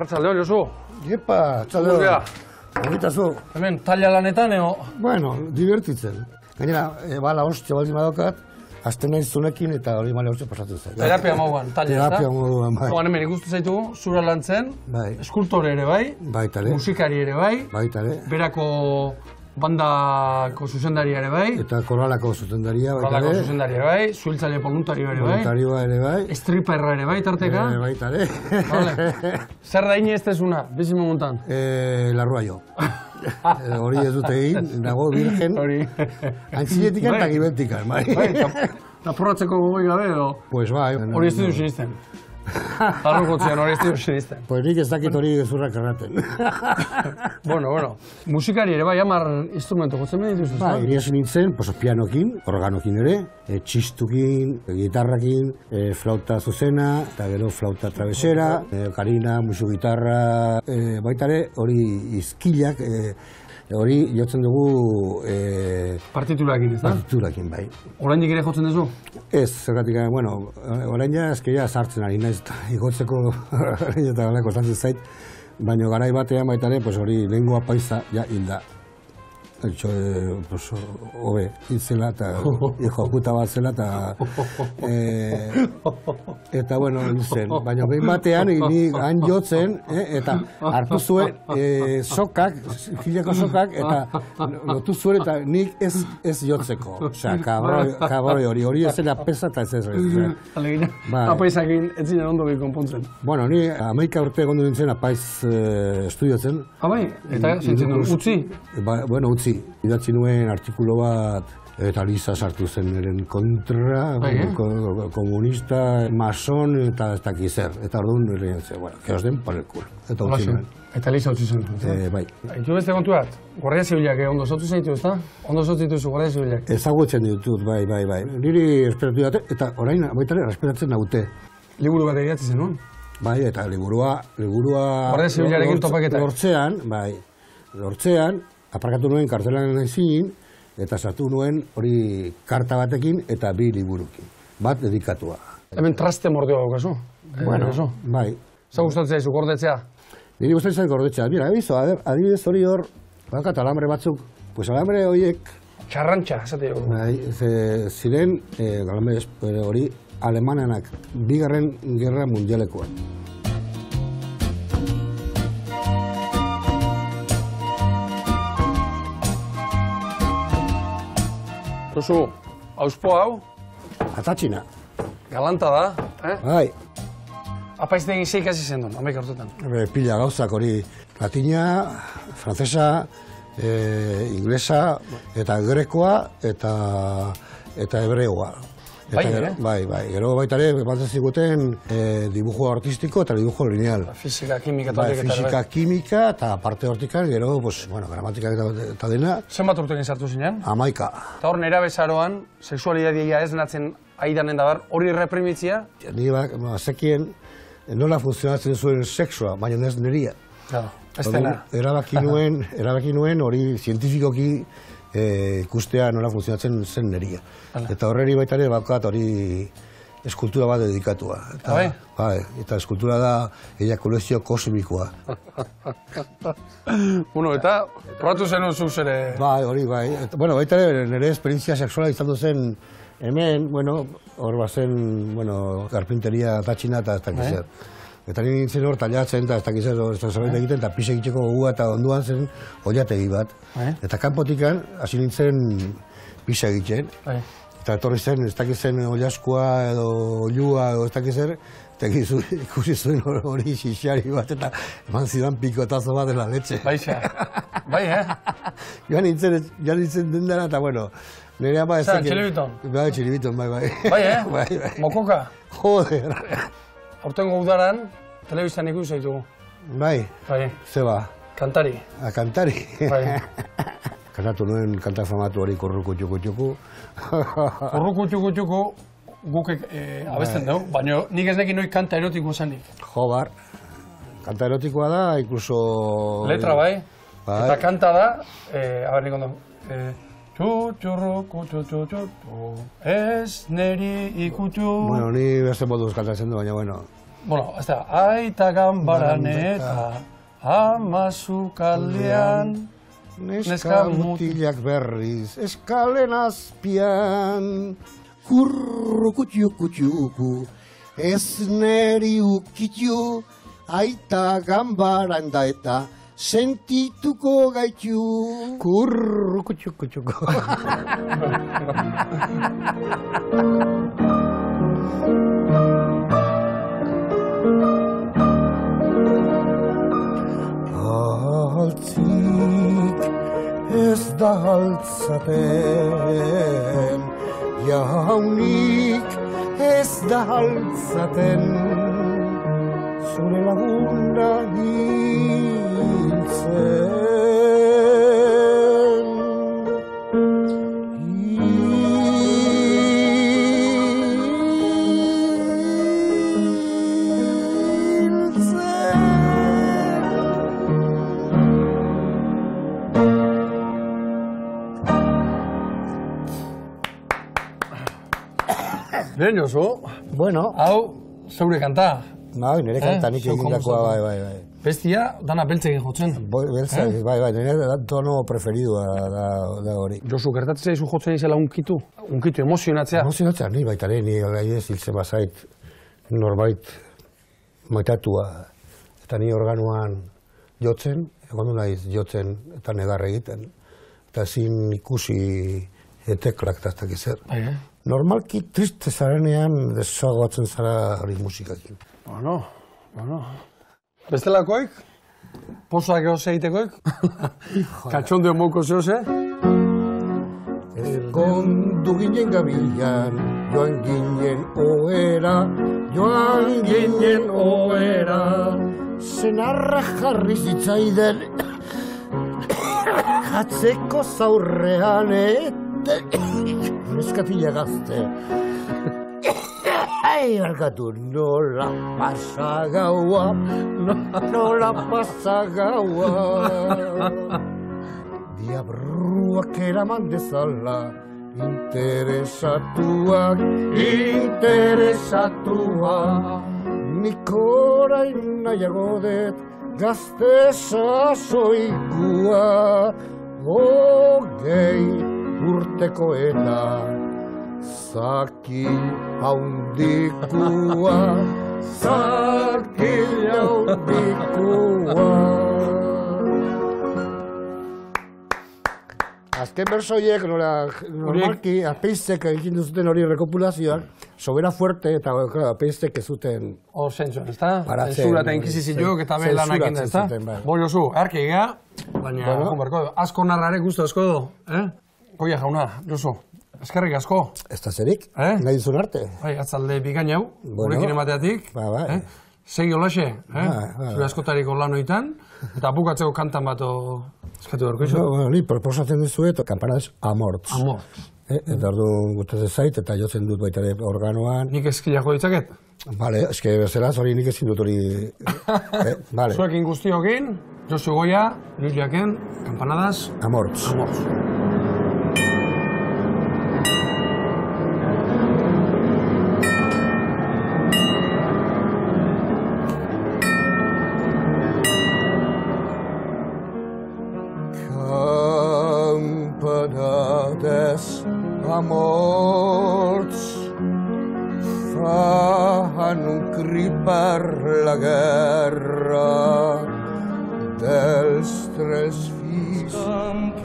Arratsaldeon, Josu. Iepa, arratsaldeon. Egitazu. Hemen, taila lanetan, ego? Bueno, divertitzen. Gainera, bala hostia baldin badokat, azten nahi zunekin eta hori male hostia pasatu zen. Terapia moduan, taila, ez da? Terapia moduan, bai. Oan hemen ikustu zaitugu, zura lantzen, Bai. eskultore ere bai, Baitare. musikari ere bai, Baitare. berako bandako zuzendaria ere bai, Eta koralako zuzendaria, koralako baitare. zuzendaria ere bai, zuhiltzaile voluntario ere bai, Voluntarioa ere bai. estriperra ere bai, tarteka. Baitare. Vale. Zer da ine ez tezuna, bizi momentan? Larrua jo. Hori ez dute egin, dago virgen. Hori. Antzinetikan eta gibetikan, bai. Bai, eta porratzeko gogoi gabe edo? Pues bai. Hori ez ditu sinisten. Arrokotzean hori ez ditu sinisten. Pues nik ez dakit hori gezurrak erraten. Bueno. Musikari ere bai, 10 instrumento jotzen behar dituzuz, Ba, iriasi nintzen, pues, pianokin, organokin ere, txistukin, gitarrakin, flauta zuzena, eta gero flauta travesera, karina, musu gitarra, baitare hori izkilak, hori jotzen dugu partiturakin, ez da? partiturakin, bai. Oraindik ere jotzen duzu? Ez, zergatik, bueno, orain ja eskeia sartzen ari naiz, igotzeko eta gala kostatzen zait, baina garai batean baitare, pues hori lengua paisa ja hilda. Pues, hobe, hitzela eta jokuta bat zela eta bueno, nintzen. Baina behin batean, ni han jotzen, eta hartu zuen sokak, fileko sokak, eta lotu zuen eta nik ez jotzeko. Osea, kabroi hori ez zela pesa eta ez. Alegina, apaizakin ez zinen ondo behin konpontzen. Bueno, ni 11 urte egondu nintzen apaiz estudiotzen. Bai, eta zintzen duen, utzi? Bueno, utzi. Idatzi nuen artikulu bat eta Liza sartu zen eren kontra, komunista, mason eta ez dakiz zer. Eta orduan nire zen, bueno, que os den por el culo. Eta utzi nuen. Eta Liza utzi zen. Bai. Itu beste kontu bat, Guardia Zibilak ondo sortu zaitu, ez da? Ondo sortu dituzu Guardia Zibilak. Ezagutzen ditut, bai. Niri esperatu dute, eta orain baitare esperatzen naute. Liburu bat egiatzi zen, non? Bai, eta liburua Guardia Zibilarekin topaketak. Lortzean, aparkatu nuen kartelan ezin, eta sartu nuen hori karta batekin eta 2 liburukin. Bat dedikatua. Hemen traste mordioa daukazu? Bueno, bai. Zer gustatzen zaizu gordetzea? Niri gustatzen zaizu gordetzea. Mira, ebizo, adibidez hori hor, bakat alambre batzuk, pues alambre horiek... Txarrantxa, esate dugu. Bai, ziren, alambre hori, alemanenak, 2. Gerra Mundialekoan. Josu, auspo hau? Atatxina. Galanta da, Bai. Apaiztegin zeik hasi zen duen, 11 urtetan. Pila gauzak hori, latina, frantzesa, inglesa, eta grekoa, eta hebreoa. Bai, ere? Bai. Gero baitare, batzen ziguten dibujo artistiko eta dibujo lineal. Fisika, kimika eta Bai, fisika, kimika, eta parte hortikan, gero, gramatika eta dena. Zenbat urtekin sartu zinen? 11. Eta hor nera bezaroan, seksualitatea ez natzen aidanen dabar, hori reprimitzia? Ni zekien nola funtzionatzen zuen sexua, baina ez neria. Ez dena. Erabaki nuen hori zientifikoki ikustea nola funtzionatzen zen neria. Eta horreri baita ere bakat hori eskultura bat dedikatua. Bai, eta eskultura da ejakulazio kosmikoa. Bueno, eta probatu zen zuz ere... Bai, hori, bai. Bueno, baita ere nire esperientzia sexuala izan zen hemen, hor bazen, karpinteria atatxina eta ez dakizer. Eta nire nintzen hor taliatzen eta ez dakizer zerbait egiten eta pise egiteko gogua eta onduan zen oiategi bat. Eta kanpotikan hasi nintzen pise egiten. Eta etorri zen, ez dakizen oiaskua edo oilua edo ez dakizer, eta ikusi zuen hori xixari bat eta eman zidan pikotazo bat dela letxe. Baixa, bai, Joan nintzen dendara eta bueno, nire ama ez dakit... Txilibiton? Bai, txilibiton, bai. Bai, Mokoka? Joder. Aurtengo udaran, telebistan ikusi zaitugu. Bai, zeba. Kantari. Kantari. Bai. Kantatu nuen kanta famatu hori Korruku txuku txuku. Korruku txuku txuku guk abesten dugu, baina nik ez nekin noi kanta erotiko zanik. Jobar. Kanta erotikoa da, incluso... Letra bai, eta kanta da, nik ondo... Txurruku txutxutxutu, ez neri ikutu... Bueno, ni beste moduz kantatzen du, baina bueno... bueno, ez da, aita ganbaran eta ama sukaldean, neska mutilak berriz, eskalen azpian, kurrukutxuku, ez neri ukitu, aita ganbaran da eta sentituko gaitu. Kurrukutxuku. Altzik ez da altzaten, jaunik ez da altzaten, zure laguna hiltzen. Bien, Josu. Bueno. Hau, zeure kanta. Bai, nire kanta nik egindakoa, bai. Bestia, dana beltzekin jotzen. Beltza, bai, nire tono preferidua da hori. Josu, gertatzen zaizu jotzen izela unkitu? Unkitu, emozionatzea? Emozionatzea, ni baita ni ez hiltzen bazait norbait maitatua. Eta ni organoan jotzen, egondu naiz jotzen eta negar egiten. Eta ezin ikusi eteklak eta ez dakiz zer. Normalki triste zarenean desagoatzen zara hori musikakin. Bueno. Bestelakoik? Pozak ehoz egitekoik? Katxondeo mouko zehoz, Ezkondu ginen gabilan, joan ginen oera, zenarra jarri zitzaiden, jatzeko zaurrean neskatila gazte. Barkatu, nola pasa gaua. Diabruak eraman dezala, interesatuak. Nik orain nahiago dut gazte sasoikua, hogei urteko eta zakil haundikua. Azken bersoiek, normalki, apeiztek egin duzuten hori rekopulazioak, sobera fuerte eta apeiztek ez zuten... Hor zentzuen, ez da? Zensura eta inkisizioak eta behela nahiken da, ez da? Bo, Josu, arki egea, baina, asko narrare guztu asko do, Goia jauna, Josu, eskerrik asko. Ez da zerik, nahi duzun arte. Bai, atzalde bikain hau, gurekin emateatik. Segi olaxe, zure askotariko lanoitan, eta bukatzeko kantan bat eskatu berko iso. Ni proposatzen dizuet, Campanadas Amorts. Eta orduan gustatzen zait, eta jotzen dut baita organoan. Nik eskilako ditzaket? Bale, eske bezelaz hori nik ezin dut hori... Zuekin guztiokin, Josu Goia, Luis Jaken, Campanadas Amorts. Campanadas Amorts fan un crit per la guerra dels tres fills